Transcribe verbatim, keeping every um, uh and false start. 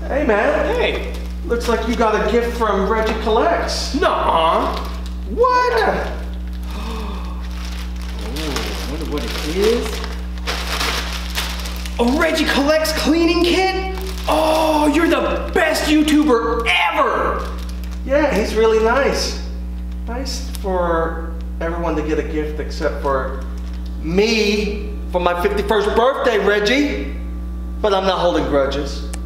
Hey, man. Hey. Looks like you got a gift from Regie Collects. Nuh-uh. What? Yeah. Oh, I wonder what it is. A Regie Collects cleaning kit? Oh, you're the best YouTuber ever! Yeah, he's really nice. Nice for everyone to get a gift except for me for my fifty-first birthday, Regie. But I'm not holding grudges.